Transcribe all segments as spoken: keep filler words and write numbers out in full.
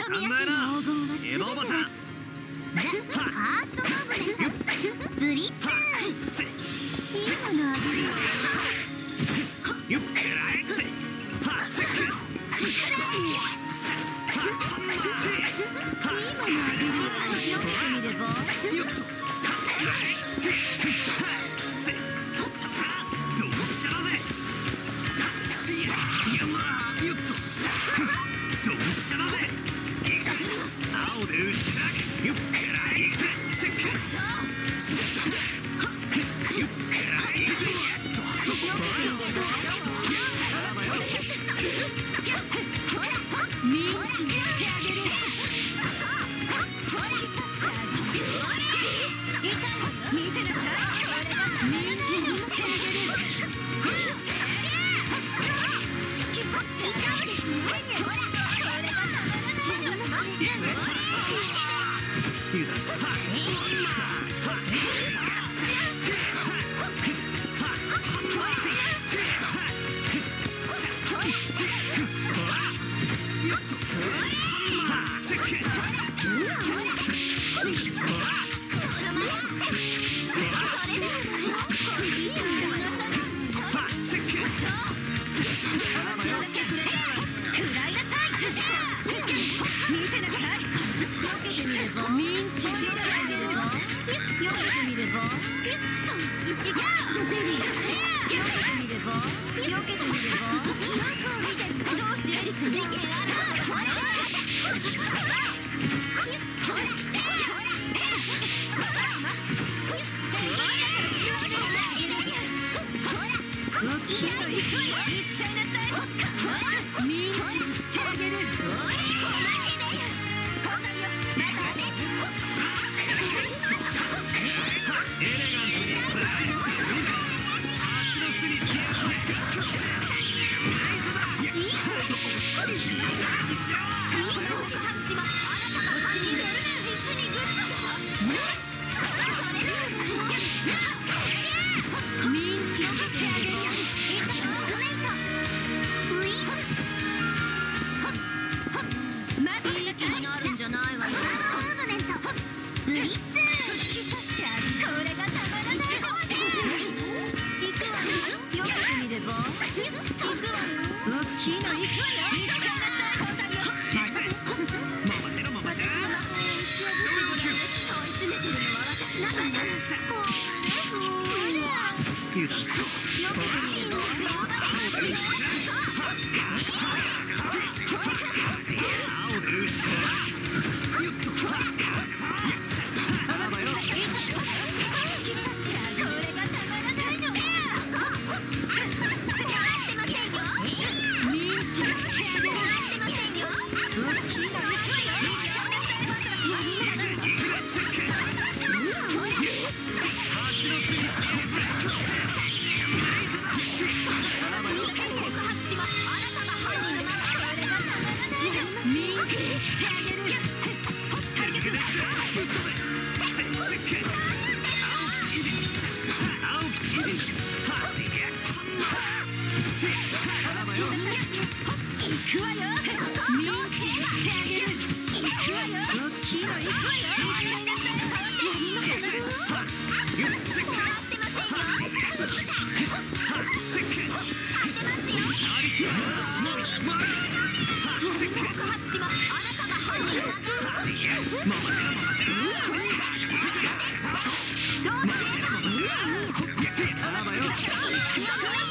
みやすい黄金は全てはザ・ファーストムーブメントブリッツいいものあげるよ。 ゆっくらえぜパーセクいいものあげるよ。よく見ればよっとさあどうしゃらぜいやまあよっとどうしゃらぜいくぜ青で打ち砕くゆっくらいくぜセックゆっくらいくぜミンチにしてあげる。突き刺してあげる。痛いわよ。見てなさい。ミンチにしてあげる。突き刺して痛いですよ。ほら、これがたまらないの。 油断した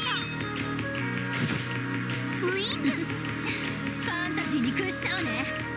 ファンタジーに屈したわね。